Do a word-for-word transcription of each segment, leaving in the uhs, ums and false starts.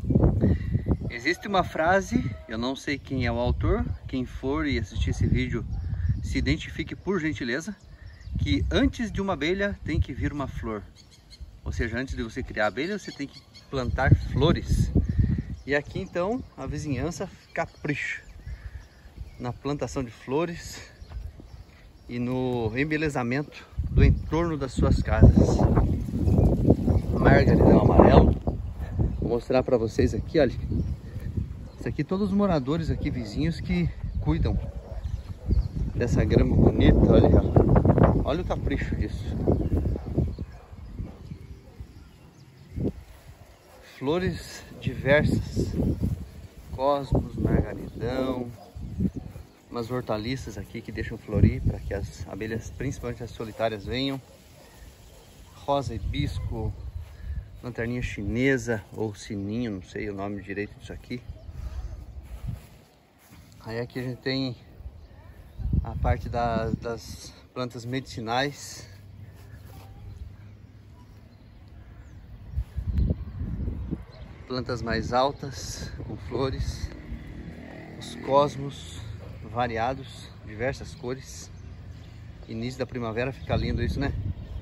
Existe uma frase, eu não sei quem é o autor, quem for e assistir esse vídeo se identifique por gentileza, que antes de uma abelha tem que vir uma flor. Ou seja, antes de você criar a abelha, você tem que plantar flores. E aqui então a vizinhança capricha na plantação de flores e no embelezamento do entorno das suas casas. Margaridão amarelo. Vou mostrar para vocês aqui, olha. Isso aqui todos os moradores aqui vizinhos que cuidam dessa grama bonita, olha. Olha o capricho disso. Flores diversas. Cosmos, margaridão. Umas hortaliças aqui que deixam florir para que as abelhas, principalmente as solitárias, venham. Rosa hibisco, lanterninha chinesa ou sininho, não sei o nome direito disso aqui. Aí aqui a gente tem a parte da, das plantas medicinais. Plantas mais altas, com flores. Os cosmos variados, diversas cores. Início da primavera, fica lindo isso, né?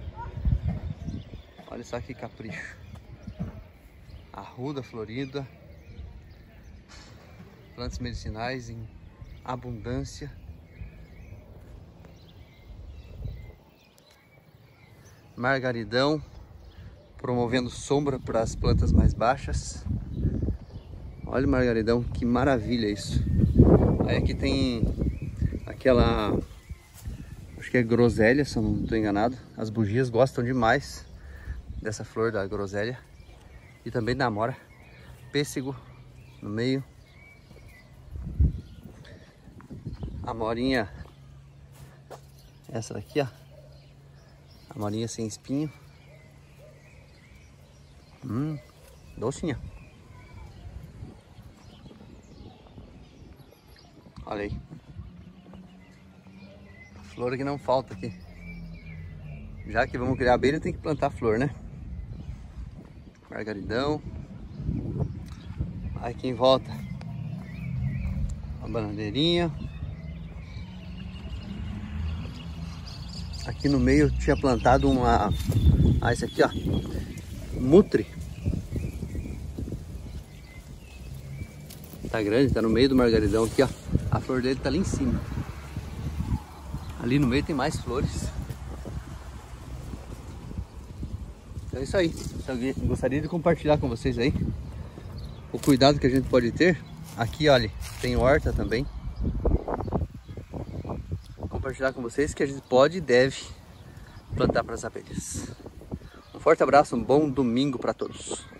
Olha só que capricho. Arruda florida. Plantas medicinais em abundância. Margaridão, promovendo sombra para as plantas mais baixas. Olha o margaridão, que maravilha isso. Aí aqui tem aquela, acho que é groselha, se eu não estou enganado. As bugias gostam demais dessa flor da groselha. E também da amora. Pêssego no meio. Amorinha, essa daqui, ó. Amorinha sem espinho. Hum, docinha. Olha aí. Flor que não falta aqui. Já que vamos criar abelha, tem que plantar flor, né? Margaridão. Aqui em volta a bananeirinha. Aqui no meio eu tinha plantado uma... Ah, esse aqui, ó. Mutre. Tá grande, tá no meio do margaridão aqui, ó. A flor dele tá ali em cima. Ali no meio tem mais flores. Então é isso aí. Eu gostaria de compartilhar com vocês aí o cuidado que a gente pode ter. Aqui, olha, tem horta também. Vou compartilhar com vocês que a gente pode e deve plantar para as abelhas. Um forte abraço, um bom domingo para todos.